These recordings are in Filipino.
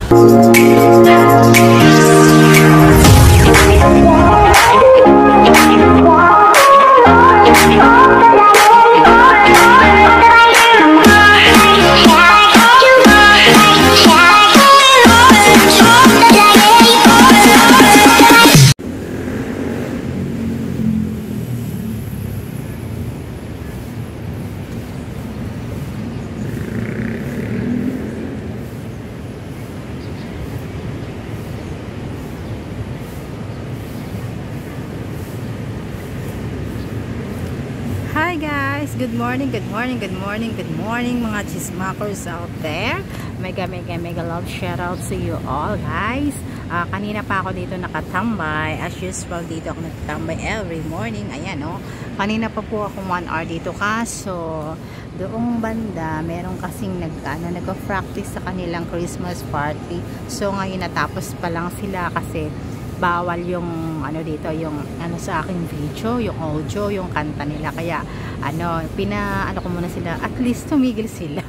Hi guys! Good morning, good morning, good morning, good morning mga chismakers out there. Mega love shout out to you all guys. Kanina pa ako dito nakatambay. As usual dito ako nagtambay every morning. Ayan o. Kanina pa po ako 1 hour dito kaso doong banda meron kasing nagpa-practice sa kanilang Christmas party. So ngayon natapos pa lang sila kasi bawal yung dito yung sa aking video, yung audio, yung kanta nila, kaya ko muna sila, at least tumigil sila.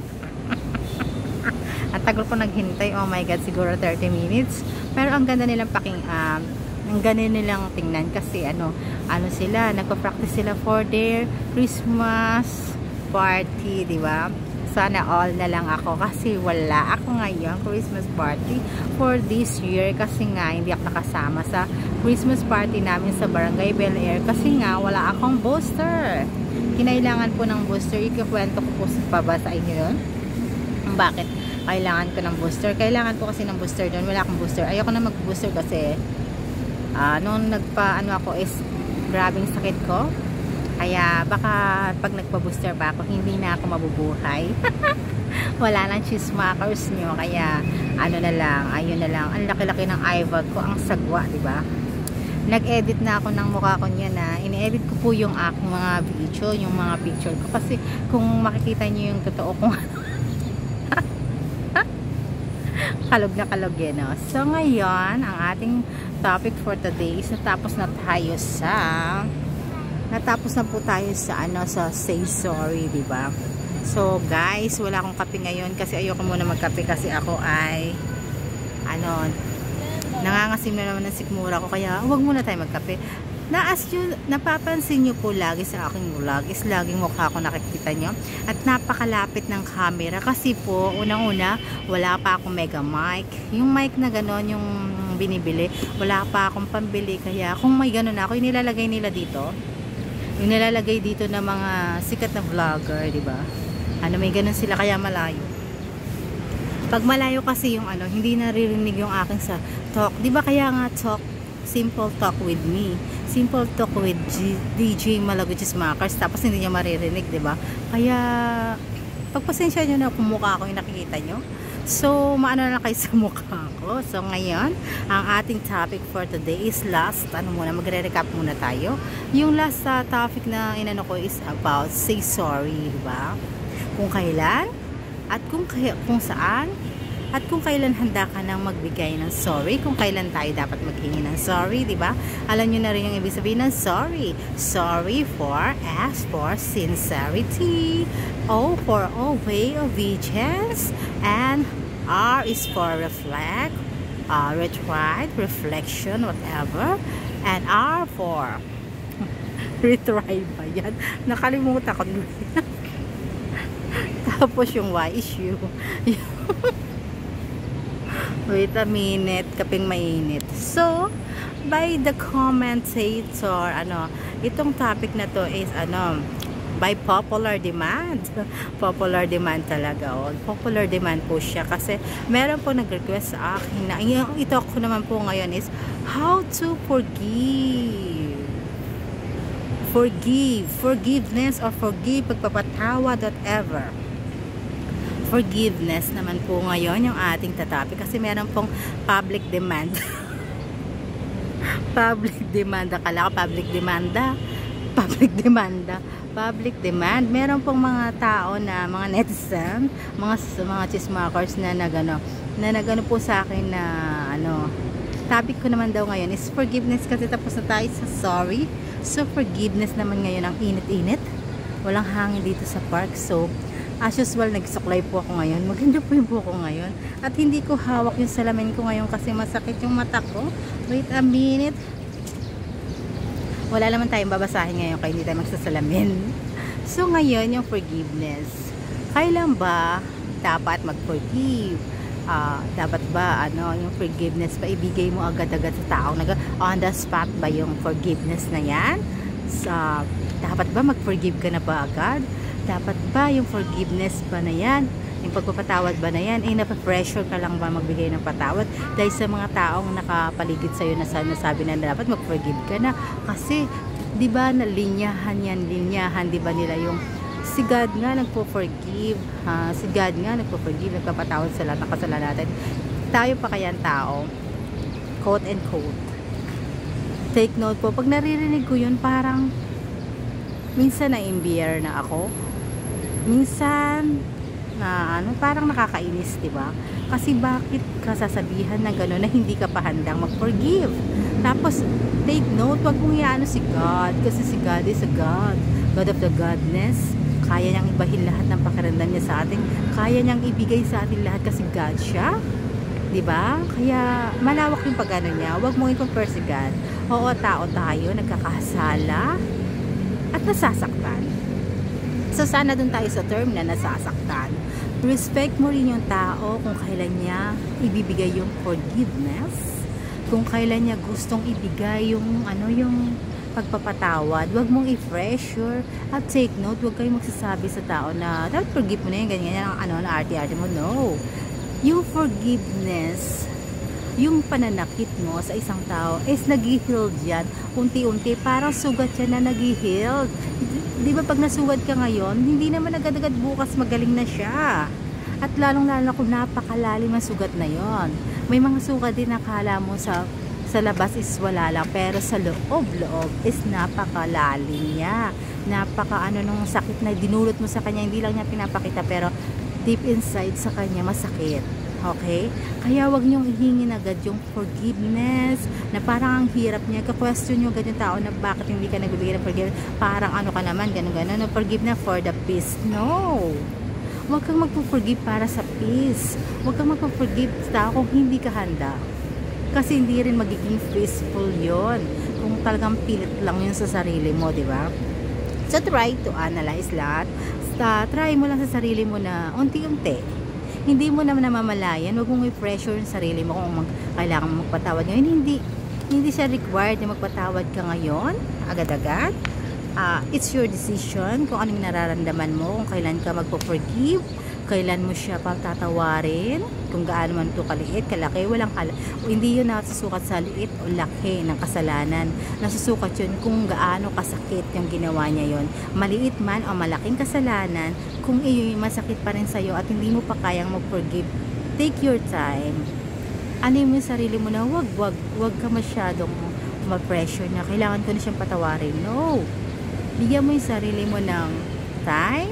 At tagal ko naghintay, oh my god, siguro 30 minutes, pero ang ganda nilang ang ganda nilang tingnan kasi sila, nagpa-practice sila for their Christmas party, di ba? Sana all na lang ako kasi wala ako ngayon Christmas party for this year kasi nga hindi ako nakasama sa Christmas party namin sa Barangay Bel Air kasi nga wala akong booster. Kinailangan po ng booster. Ikukwento ko po pa ba sa inyo yun? Bakit kailangan ko ng booster? Kailangan ko kasi ng booster doon. Wala akong booster. Ayoko na mag-booster kasi nung ako is grabing sakit ko. Kaya baka pag nagpa-booster pa ako, hindi na ako mabubuhay. Wala nang chismakers nyo. Kaya ayun na lang. Ang laki-laki ng eyebag ko, ang sagwa, diba? Nag-edit na ako ng mukha ko niya na. Ini-edit ko po yung aking mga video, yung mga picture ko. Kasi kung makikita nyo yung totoo kung kalog na kalog yan, no? So ngayon, ang ating topic for today is natapos na po tayo sa say sorry, di ba? So guys, wala akong kape ngayon kasi ayoko muna magkape kasi ako ay nangangasim na naman ng sikmura ko, kaya huwag muna tayo magkape. Napapansin nyo po lagi sa aking vlog is laging mukha ko nakikita nyo at napakalapit ng camera kasi po unang-una wala pa akong mega mic, yung mic na ganon yung binibili, wala pa akong pambili, kaya kung may ganon ako inilalagay nila dito, yung nilalagay dito ng mga sikat na vlogger, di ba? May ganun sila, kaya malayo. Pag malayo kasi yung hindi naririnig yung aking sa talk, di ba? Kaya nga talk, simple talk with me, simple talk with DJ Malago Chismakers, tapos hindi niya maririnig, di ba? Kaya pagpasensya nyo na kung mukha ko yung nakikita nyo. So, maano na kayo sa mukha ko. So, ngayon, ang ating topic for today is last. Magre-recap muna tayo. Yung last topic na inano ko is about say sorry, diba? Kung kailan, at kung saan, at kung kailan handa ka nang magbigay ng sorry, kung kailan tayo dapat maghingi ng sorry, diba? Alam nyo na rin yung ibig sabihin ng sorry. Sorry for S for sincerity, O for obey, obedience, and R is for reflect, retry, reflection, whatever, and R for retry ba yan? Nakalimutan ko. Tapos yung Y is you. Wait a minute, kaping mainit. So, by the commentator, itong topic na to is by popular demand. Popular demand talaga. Popular demand po siya kasi meron po nag-request sa akin na ito ko naman po ngayon is how to forgiveness or forgive, pagpapatawa, whatever. Forgiveness naman po ngayon yung ating tatapi kasi meron pong public demand. Public demand, akala ko public demand. Meron pong mga tao na mga netizen, mga chismakers na nagano po sa akin na topic ko naman daw ngayon is forgiveness kasi tapos na tayo sa sorry. So forgiveness naman ngayon, ang init-init. Walang hangin dito sa park. So As usual, nagsuklay po ako ngayon. Maganda po yung buko ngayon. At hindi ko hawak yung salamin ko ngayon kasi masakit yung mata ko. Wait a minute. Wala naman tayong babasahin ngayon kaya hindi tayo magsasalamin. So ngayon, yung forgiveness. Kailan ba dapat mag-forgive? Dapat ba yung forgiveness pa ibigay mo agad-agad sa taong on the spot ba yung forgiveness na yan? Dapat ba mag-forgive ka na ba agad? Dapat ba yung forgiveness ba na yan, yung pagpapatawad ba na yan, napapressure ka lang ba magbigay ng patawad dahil sa mga taong nakapaligid sa'yo na nasabi na dapat mag-forgive ka na? Kasi di ba na linyahan, di ba nila yung si God nga nagpo-forgive, si God nga nagpo-forgive, nagpapatawad sa lahat ng kasalanan natin. Tayo pa kaya tao, quote and quote. Take note po, pag naririnig ko yun, parang minsan na-imbier na ako, minsan na parang nakakainis, diba? Kasi bakit ka sasabihan ng gano'n na hindi ka pa handang mag-forgive? Tapos take note, wag mong iano si God, kasi si God is a God of the godness. Kaya niyang ibahin lahat ng pakiramdam niya sa atin, kaya niyang ibigay sa atin lahat kasi God siya, diba? Kaya malawak yung pag-ano niya. Wag mong i-compare si God. Oo, tao tayo, nagkakasala at nasasaktan. So sana dun tayo sa term na nasasaktan. Respect mo rin yung tao kung kailan niya ibibigay yung forgiveness, kung kailan niya gustong ibigay yung yung pagpapatawad. Wag mong i-pressure at take note, wag kayong magsasabi sa tao na dapat forgive mo na yan, ganyan ang na arte-arte mo. No, yung forgiveness, yung pananakit mo sa isang tao is nag-healed yan unti-unti, parang sugat yan na nag-healed. Di ba pag nasugat ka ngayon, hindi naman agad-agad bukas magaling na siya. At lalong-lalo kung napakalalim ang sugat na yon. May mga sugat din nakala mo sa labas is wala lang, pero sa loob is napakalalim niya. Napaka nung sakit na dinulot mo sa kanya, hindi lang niya pinapakita, pero deep inside sa kanya masakit. Okay? Kaya wag niyong ihingin agad yung forgiveness na parang ang hirap niya. Ka-question nyo agad yung tao na bakit hindi ka nagbibigay ng forgiveness. Parang ka naman, ganun-ganun. No, forgive na for the peace. No! Wag kang magpo-forgive para sa peace. Wag kang magpo-forgive sa tao kung hindi ka handa. Kasi hindi rin magiging peaceful yon kung talagang pilit lang yun sa sarili mo, di ba? So try to analyze lahat. Try mo lang sa sarili mo na unti-unti. Hindi mo naman namamalayan, wag mong i-pressure yung sarili mo kung kailangan mo magpatawad ngayon. Hindi siya required na magpatawad ka ngayon, agad-agad. It's your decision kung anong nararamdaman mo, kung kailan ka magpo-forgive, kailan mo siya patatawarin, kung gaano man ito kaliit, kalaki, hindi yun nasusukat sa liit o laki ng kasalanan. Nasusukat yun kung gaano kasakit yung ginawa niya yon. Maliit man o malaking kasalanan, kung iyon masakit pa rin sa'yo at hindi mo pa kayang mag-forgive, take your time. Ano mo yung sarili mo na wag ka masyadong ma-pressure na kailangan ko na siyang patawarin. No. Bigyan mo yung sarili mo ng time,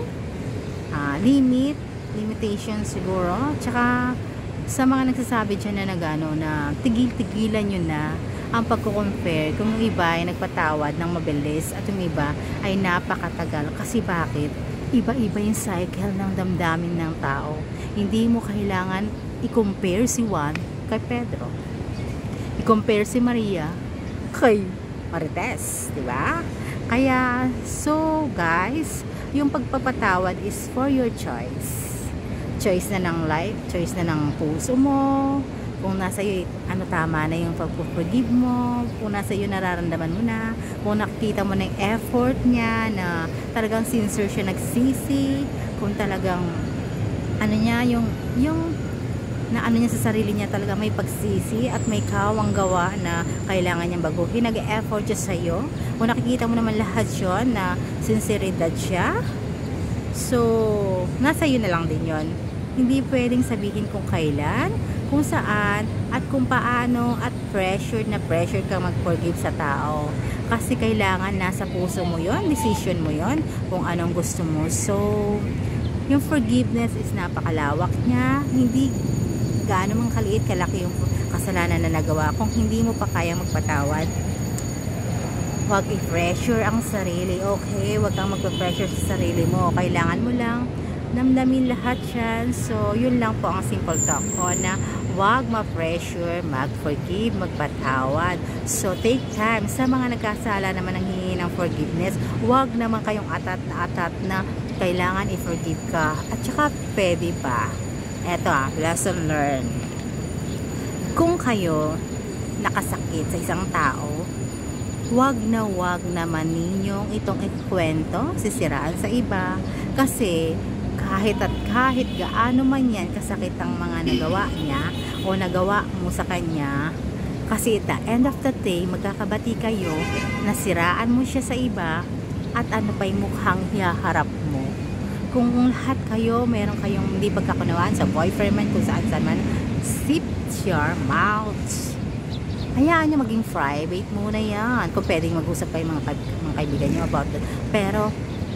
limitation siguro. Tsaka sa mga nagsasabi dyan na na tigil-tigilan nyo na ang pagko-compare kung yung iba ay nagpatawad ng mabilis at yung iba ay napakatagal. Kasi bakit? Iba-iba yung cycle ng damdamin ng tao. Hindi mo kailangan i-compare si Juan kay Pedro. I-compare si Maria kay Marites, di ba? Kaya, so guys, yung pagpapatawad is for your choice. Choice na ng life, choice na ng puso mo. Kung nasa iyo, tama na yung pag-forgive mo. Kung nasa iyo, nararamdaman mo na. Kung nakikita mo na yung effort niya, na talagang sincere siya nagsisi. Kung talagang, yung niya sa sarili niya talaga may pagsisi at may kawang gawa na kailangan niyang baguhin. Nag-effort siya sa iyo. Kung nakikita mo naman lahat yun na sinceridad siya, so nasa iyo na lang din yon. Hindi pwedeng sabihin kung kailan, kung saan, at kung paano, at pressure kang mag-forgive sa tao. Kasi kailangan nasa puso mo yon, decision mo yon, kung anong gusto mo. So yung forgiveness is napakalawak niya. Hindi gaano mang kaliit, kalaki yung kasalanan na nagawa. Kung hindi mo pa kaya magpatawad, huwag i-pressure ang sarili. Okay, huwag kang magpa-pressure sa sarili mo. Kailangan mo lang namnamin lahat yan. So, yun lang po ang simple talk ko na wag ma-pressure, mag-forgive, magpatawad. So, take time. Sa mga nagkasala naman ng hihingi ng forgiveness, wag naman kayong atat na kailangan i-forgive ka. At saka, pwede pa. Eto lesson learned. Kung kayo nakasakit sa isang tao, wag naman ninyong itong ikwento, sisiraan sa iba. Kasi, kahit gaano man yan kasakit ang mga nagawa niya o nagawa mo sa kanya, kasi at the end of the day magkakabati kayo, nasiraan mo siya sa iba, at ano pa yung mukhang hiharap mo. Kung lahat kayo meron kayong hindi pagkakunawaan sa boyfriend man, kung saan man, zip your mouth. Hayaan nyo maging private muna yan. Kung pwedeng mag-usap kayo mga kaibigan nyo about that, pero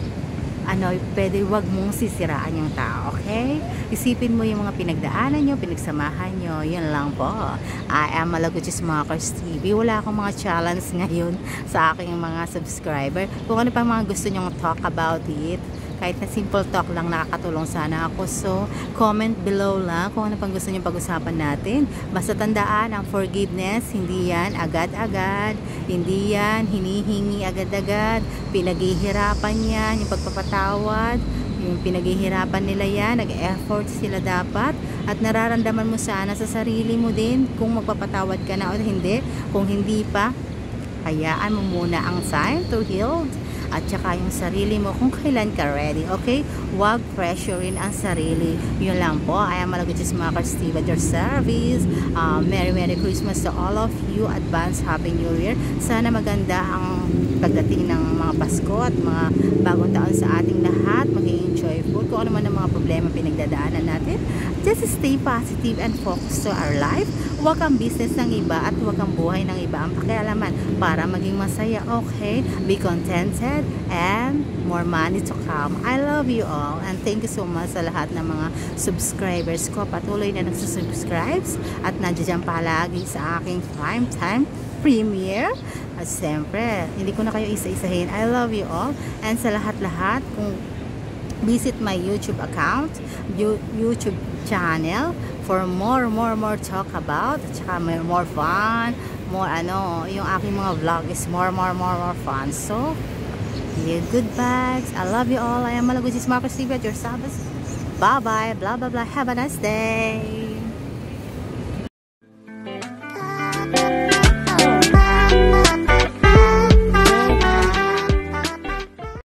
pwede wag mong sisiraan yung tao, okay? Isipin mo yung mga pinagdaanan nyo, pinagsamahan nyo, yun lang po. I am Malaguchis Makers TV. Wala akong mga challenge ngayon sa aking mga subscriber. Kung ano pa mga gusto nyong talk about it, kahit na simple talk lang, nakakatulong sana ako. So, comment below lang kung ano pang gusto nyo pag-usapan natin. Basta tandaan, ang forgiveness, hindi yan agad-agad. Hindi yan hinihingi agad-agad. Pinaghihirapan yan, yung pagpapatawad. Yung pinaghihirapan nila yan, nag-effort sila dapat. At nararamdaman mo sana sa sarili mo din kung magpapatawad ka na o hindi. Kung hindi pa, hayaan mo muna ang time to heal. At saka yung sarili mo kung kailan ka ready, okay? Huwag pressurein ang sarili. Yun lang po. I am Malaguchis Makers TV at your service. Merry Christmas to all of you. Advance Happy New Year. Sana maganda ang pagdating ng mga Pasko at mga bagong taon sa ating lahat. Maging joyful. Kung ano man ang mga problema pinagdadaanan natin, just stay positive and focus to our life. Huwag ang business ng iba at huwag ang buhay ng iba ang pakialaman para maging masaya, okay? Be contented and more money to come. I love you all and thank you so much sa lahat ng mga subscribers ko. Patuloy na nagsusubscribe at nandiyan palagi sa aking prime time premiere. At siyempre, hindi ko na kayo isa-isahin. I love you all and sa lahat-lahat, kung visit my YouTube account, YouTube channel for more talk about, at saka more fun, more yung aking mga vlog is more fun. So, goodbye. I love you all. I am Malaguchis Makers TV at your service. Bye bye. Blah blah blah. Have a nice day.